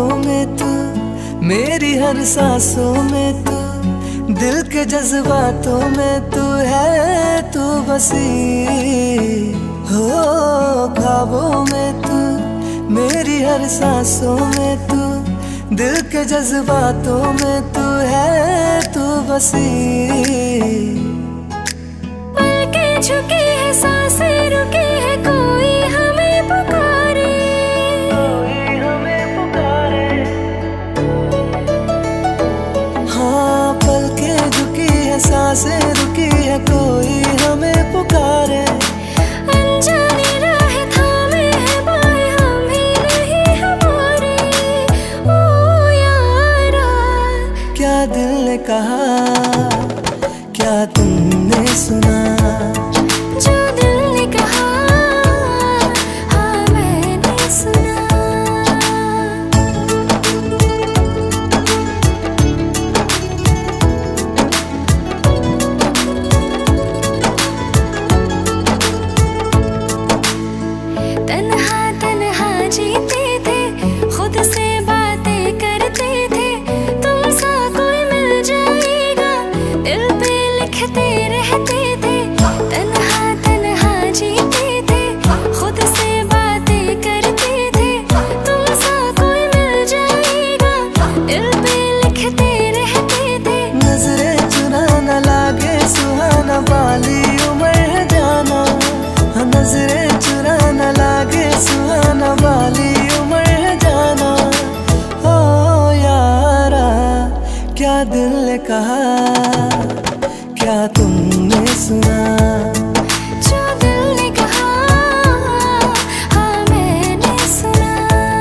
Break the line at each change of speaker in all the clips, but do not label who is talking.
ख्वाबों में तू, मेरी हर सांसों में तू, दिल के जज्बातों में तू है, तू बसी हो। ख्वाबों में तू, मेरी हर सांसों में तू, दिल के जज्बातों में तू है, तू बसी।
पलके झुकी है, सांसें रुकी है, कोई हमें पुकारे,
कोई हमें पुकारे। हाँ, पलके झुकी है, सांसें रुकी है, कोई हमें पुकारे।
अनजानी राहें थामे हैं बाहें, हम ही नहीं हमारे। ओ यारा,
क्या दिल ने कहा, क्या तुमने सुना,
जो दिल ने कहा, हाँ मैंने सुना। तन्हा तन्हा जीते थे, खुद से बातें करते थे, तुमसा कोई मिल जाएगा, दिल पे लिखते रहते थे। तन्हा तन्हा जीते थे, खुद से बातें करते थे, तुमसा कोई मिल जाएगा, दिल पे लिखते रहते थे।
नजरें चुराना लागे सुहाना, वाली उम्र है जाना। हाँ, नजरें चुराना लागे सुहाना, वाली उम्र है जाना। ओ यारा, क्या दिल ने कहा, क्या तुमने सुना,
जो दिल ने कहा, हाँ मैंने सुना।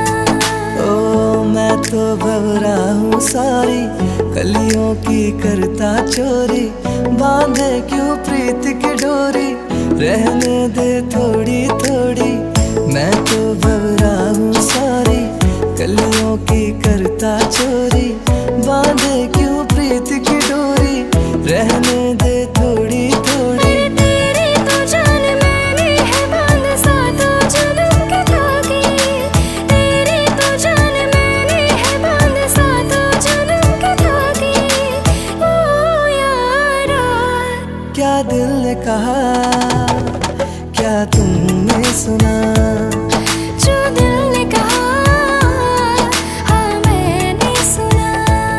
ओ मैं तो भवरा हूँ सारी, कलियों की करता चोरी, बांधे क्यों प्रीत की डोरी, रहने दे थोड़ी थोड़ी। मैं तो भवरा हूँ सारी, कलियों की करता चोरी, बांधे क्यों प्रीत की डोरी, रहने दे थोड़ी थोड़ी।
तेरी तो जान मैंने है बांध सातों जन्म के धागे, तेरी तो जान मैंने है बांध सातों जन्म के धागे। ओ यारा,
क्या दिल ने कहा, क्या तुमने सुना,
जो दिल ने कहा, हाँ मैंने सुना।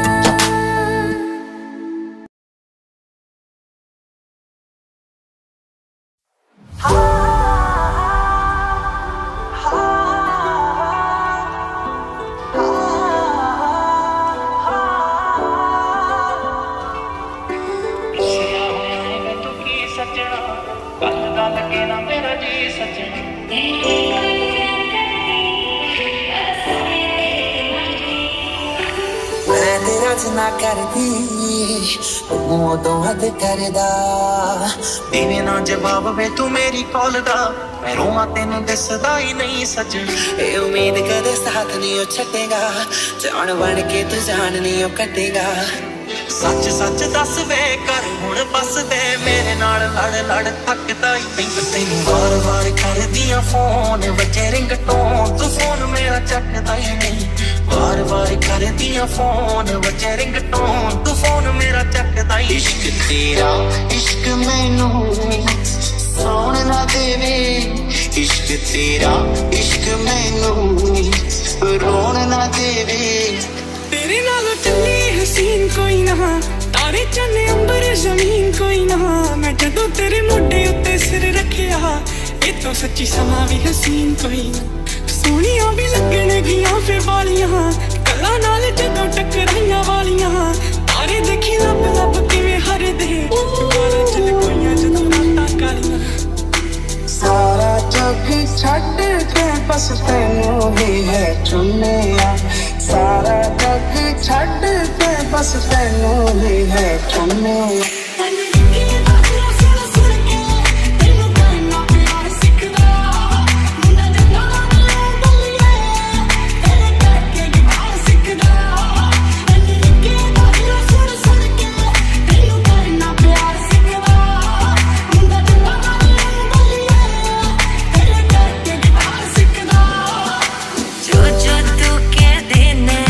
मैं तेरा जना करदी, तू तो हद करदा, देवे ना जवाब वे तू मेरी कॉल दा, मैं रोवां तेनू दिसदा ही नहीं सजन। ए उम्मीद कदे साथ नहीं छड्डेगा, जान बन के तू जान नहीं कटेगा। सच सच दस वे कर हुण बस दे मेरे नाल, लड़ लड़ थकदा ही नहीं तैनू। बार बार करदियां फोन बजे रिंगटोन, तू फोन मेरा चकदा ही नहीं। बार बार करदियां फोन बजे रिंगटोन, तू फोन मेरा चकदा ही। इश्क तेरा इश्क मैनू सोन ना देवे, इश्क तेरा इश्क मैनू रोन ना देवे।
तेरे नालों चली हसीन कोई ना, तारे चन्ने अंबर जमीन कोई ना। मैं जदों तेरे मोढे उत्ते सिर रखिया, ये तो सच्ची समा भी हसीन कोई ना। सोनिया भी लगन गियां फिर वालियां, कला नाल जदों टकराइयां वालियां। तारे देखी लब लब किवें हरदे, गालां च लकोइयां जदों रातां कालियां।
सारा जग छड्ड के बस तैनू ही है चुनिया, सारा जग छड्ड के बस तैनू ही है चुनिया।
जो जो तू कह देना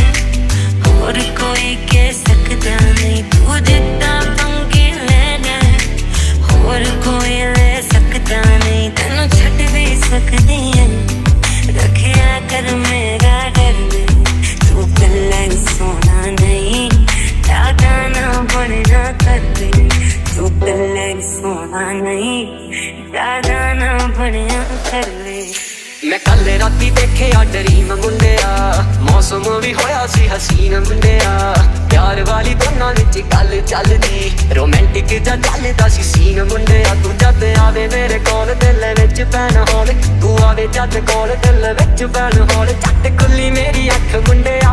नहीं ज्यादा ना बढ़िया कर ले।
मैं कल राती देखिया ड्रीम मुंडिया, मौसम भी होया सी हसीन मुंडिया, प्यार वाली दोनों विच गल चलदी, रोमांटिक जा चलदा सी सीन मुंडिया। तू जद आवे मेरे कोल दिल विच पैन होल, तू आवे जद कोल दिल विच पैन होल, झट खुली मेरी अख मुंडिया।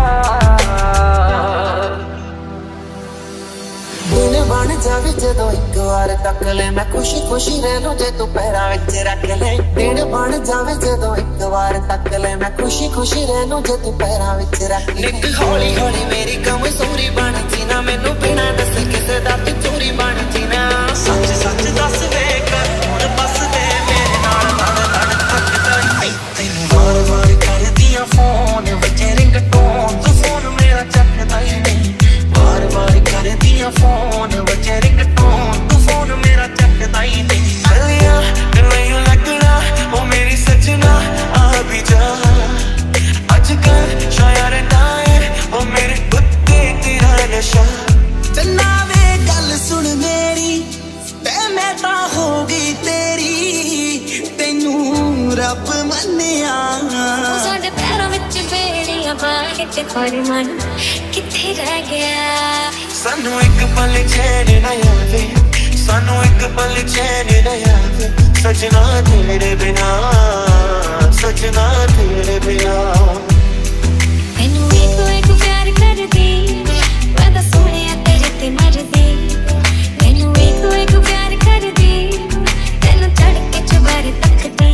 दिल बन जावे जदों एक बार तक ले, मैं खुशी खुशी रह लूं जे तू पैरां विच रख ले। दिल बन जावे जदों एक बार तक ले, मैं खुशी खुशी रह लूं जे तू पैरां विच रख ले। निक हौली हौली मेरी कमजोरी बन जीना, मैनू बिना दसे किसे दा तू चोरी बन जीना। सच सच दस वे कर हुण बस दे मेरे नाल लड़ लड़ थकदा नहीं। तैनू वार वार करदियां फोन वजे रिंगटोन, तू फोन मेरा चकदा ही नहीं। वार वार करदियां फोन वजे रिंगटोन, तू फोन मेरा चकदा ही नहीं। गलियां नहीं लगना ओ मेरी सजना, आ भी जा अजकल शायर डाए ओ मेरे कुत्ते तेरा नशा। चन्ना वे गल सुन मेरी, ते मैं तां हो गई तेरी, तेनू रब मन्निया।
साडे पैरां विच बेड़ियां पा के थोड़ी मन किथे रह गया।
सानू एक पल चैन ना आवे, सानू एक पल चैन ना आवे, सजना तेरे बिना, सजना तेरे बिना।
मैनू एक प्यार कर दी, मैं तां सोहणिया तेरे ते मरदी। मैनू एक प्यार कर दी, तैनू चढ़ के चुबारे तकदी।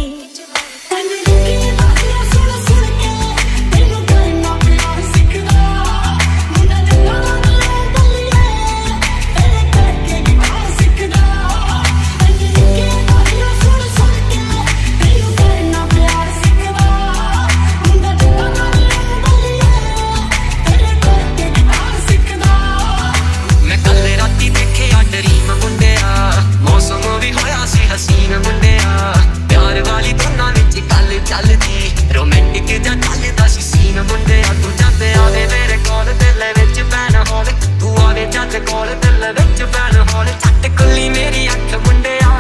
हसीन मुंडिया, प्यार वाली दोनों विच गल चलदी, रोमांटिक जा चलदा सी सीन मुंडिया। तू जद आवे मेरे कोल दिल विच पैन होल, तू आवे जद कोल दिल विच पैन होल, झट खुली मेरी अख मुंडिया।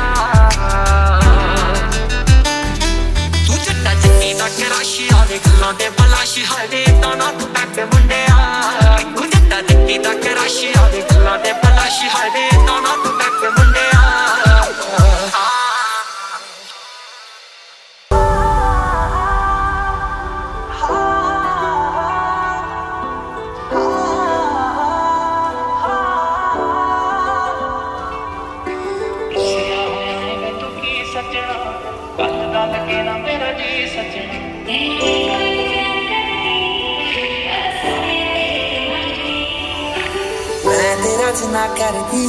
तू जट्टा जट्टी दा क्रश आवे गल्लां ते बलाश, हाए तां ना तू टक मुंडिया। तू जट्टा जट्टी दा क्रश आवे गल्लां ते बलाश, हाए तां ना तू टक मुंडिया।
ना करदी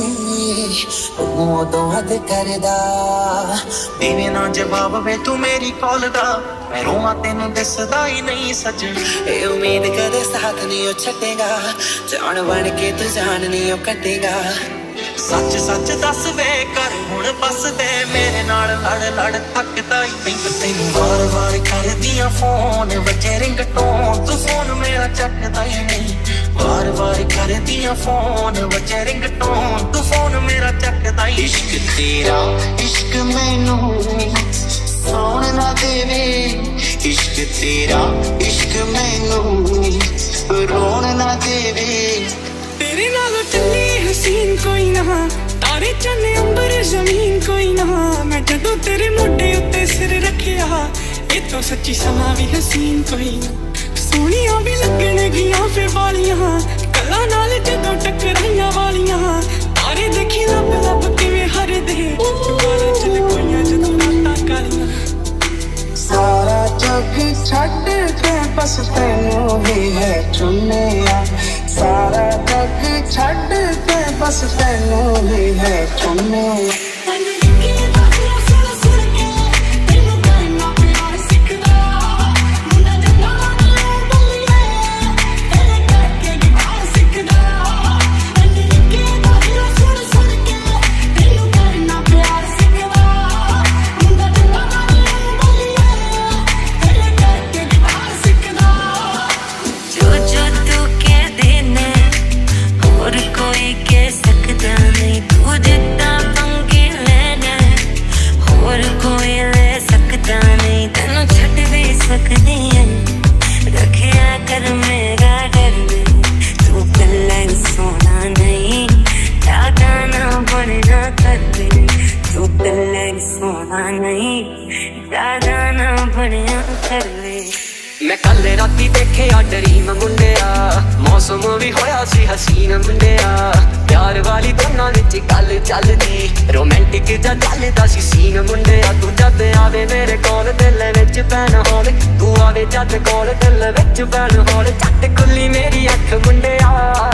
तू उदों हद करदा, देवे ना जवाब वे तू मेरी कॉल दा, मैं रोवां तेनू दिसदा ही नहीं सजन। ए उम्मीद कदे साथ नहीं ओ छड्डेगा, जान बन के तू जान नहीं ओ कटेगा। सच सच दस वे कर हुण बस दे मेरे नाल लड़ लड़ थकदा ही नहीं। तैनू वार वार करदियां फोन वजे रिंगटोन, तू फोन मेरा चकदा ही नहीं। वार वार करदियां फोन वजे रिंगटोन, तू फोन मेरा चकदा ही। इश्क तेरा इश्क मैनू सौण ना देवे, इश्क तेरा इश्क मैनू रोण ना देवे।
तेरे नाल चली हसीन कोई ना, तारे चन्ने अंबर जमीन कोई ना, मैं जदों तेरे मोढे उत्ते सिर रखिया, ये तो सच्ची समा भी हसीन कोई ना। सोहणियां भी लगण गियां फिर वालियां, गल्लां नाल जदों टकराइयां वालियां, तारे देखी लब लब किवें हरदे, चुबारां च लकोइयां जदों रातां कालियां।
सारा जग छड्ड के बस तैनू ही है चुनिया, सारा जग छड्ड के बस तैनू ही है चुनिया।
कोई कह सकता नहीं, तू जिद्दां पंगे
कल राती देखिया ड्रीम मुंडिया मौसम भी होया सी हसीन मुंडिया प्यार वाली दोनों विच गल चलदी रोमांटिक जा चलदा सी सीन मुंडिया तू जद आवे मेरे कोल दिल विच पैन होले तू आवे जद कोल दिल विच पैन होले झट खुली मेरी अख मुंडिया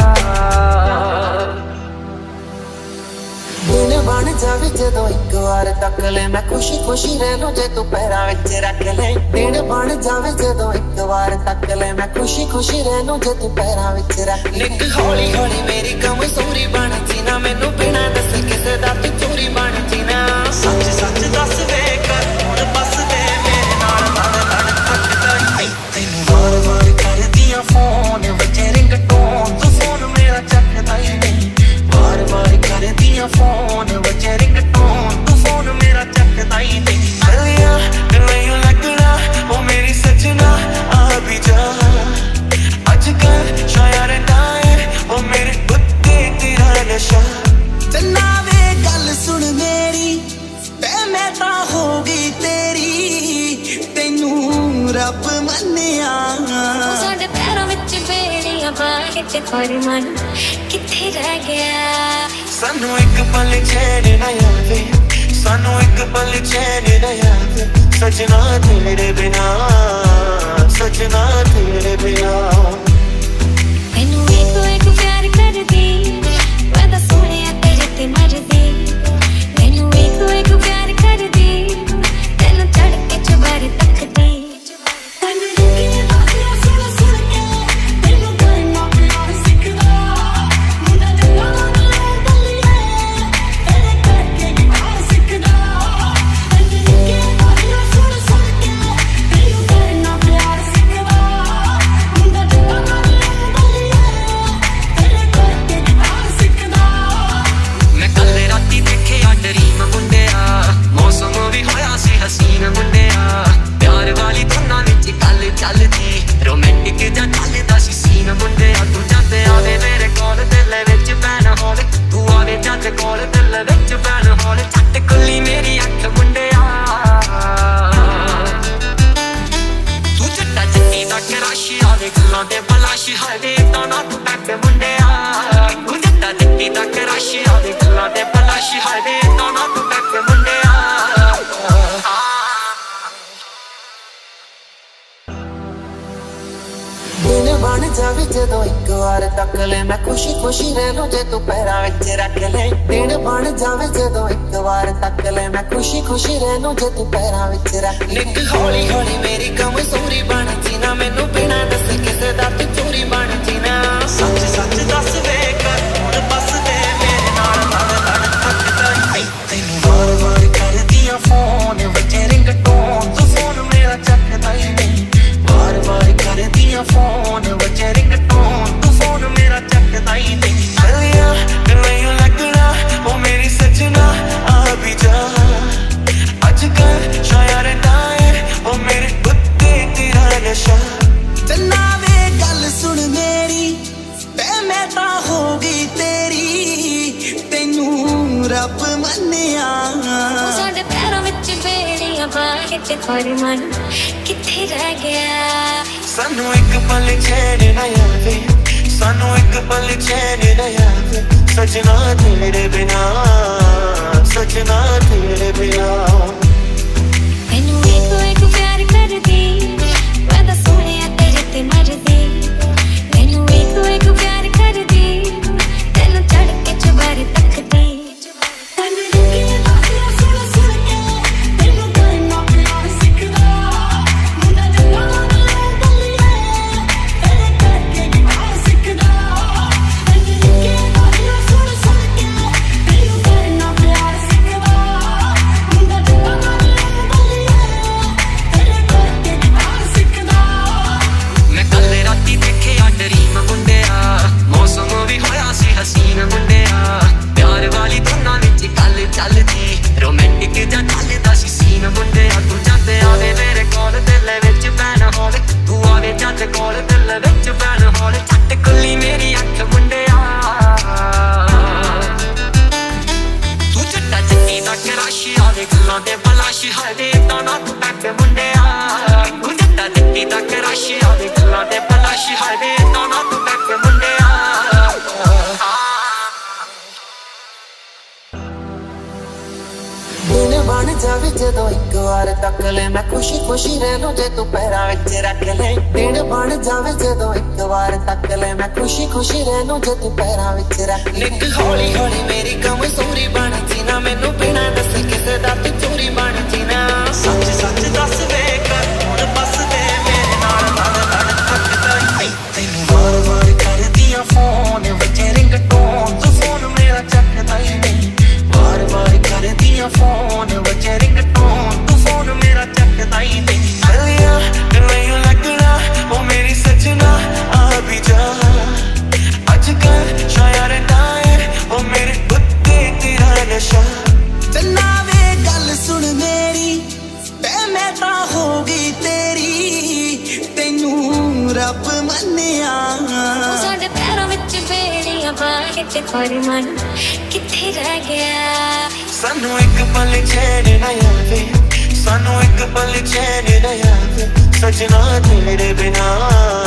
दिन बन जावे जदों एक बार तक ले मैं खुशी खुशी रह लूं जे तू पैरां विच रख ले दिन बन जावे जदों एक बार तक ले मैं खुशी खुशी रह लूं जे तू पैरां विच रख ले निक हौली हौली मेरी कमजोरी बन जी ना मैनू बिना दसे किसे दा तू चोरी बन जी ना सच सच दस वे कर हुण बस दे मेरे नाल लड़ थकदा नहीं तैनू वार वार करदियां फोन वजे रिंगटोन तू फोन मेरा चकदा ही नहीं वार वार करदियां फोन वजे रिंगटोन तू फोन मेरा चकदा ही नहीं चलिया नहीं लगना ओ मेरी सजना आ भी जा अजकल शायर डाए ओ मेरे कुत्ते तेरा नशा चन्ना वे गल सुन मेरी ते मैं ता हो गई तेरी तेनू रब मन्निया
साडे पैरों विच बेड़ियां पा के तेरे मन किथे रह गया
सानू एक पल चैन ना आवे सानू एक पल चैन ना आवे सजना तेरे बिना सजना तेरे बिना
मैनू एक प्यार कर दी वादा सोनिया तेरे ते मर दी मैनू एक प्यार कर दी तेनू चढ़ के चुबारे तक दी
जदों एक बार तक ले मैं खुशी खुशी रह लूं जे तू पैरां विच रख ले दिन बन जावे जदों एक बार तक ले मैं खुशी खुशी रह लूं जे तू पैरां विच रख ले निक हौली हौली मेरी कमजोरी बन जी ना मैनू बिना दसे किसे दा तू चोरी बन जी ना सच सच दस वे कर हुण बस दे मेरे नाल लड़ थकदा नहीं तैनू वार वार करदियां फोन वजे रिंगटोन तू फोन मेरा चकदा ही नहीं वार वार करदियां फोन वजे रिंगटोन तू फोन मेरा चकदा ही नहीं चलिया नहीं लगना ओ मेरी सजना आ भी जा अजकल शायर डाए ओ मेरे कुत्ते तेरा नशा चन्ना वे गल सुन मेरी ते मैं ता हो गई तेरी तेनू रब मन्निया
साडे पैरों विच बेड़ियां पा के तेरे मन किथे रह गया
सानू एक पल चैन ना आवे सानू एक पल चैन ना आवे सजना तेरे बिना सजना तेरे बिना
मैनू एक प्यार कर दी वादा सोनिया तेरे ते मर दी मैनू एक प्यार कर दी तेनू चढ़ के चुबारे तक दी
मैं कल जदों एक बार तक ले मैं खुशी खुशी रह लूं जे तू पैरां विच रख ले दिन बन जावे जदों एक बार तक ले मैं खुशी खुशी रह लूं जे तू पैरां विच रख ले हौली हौली मेरी कमजोरी बन जीना मैनू बिना दसे किसे दा तू चोरी बन जीना सच सच दस वे कर हुण बस दे मेरे नाल लड़ लड़ थकदा नहीं तैनू वार वार करदियां फोन वजे रिंगटोन तू फोन मेरा चकदा ही नहीं वार वार करदियां फोन वजे रिंगटोन तू फोन मेरा चकदा ही नहीं चलिया नहीं लगना ओ मेरी सजना आ भी जा अजकल शायर डाए ओ मेरे कुत्ते तेरा नशा चन्ना वे गल सुन मेरी ते मैं ता हो गई तेरी तैनू रब मन्निया
साडे पैरों विच बेड़ियां पा के तेरे मन किथे रह गया
सानू एक पल चैन ना आवे सानू एक पल चैन ना आवे सजना तेरे बिना